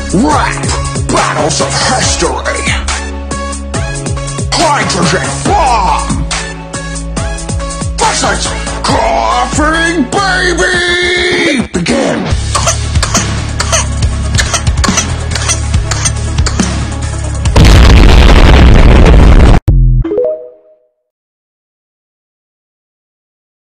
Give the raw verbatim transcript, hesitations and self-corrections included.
Rap battles of history. Hydrogen bomb versus Coughing Baby.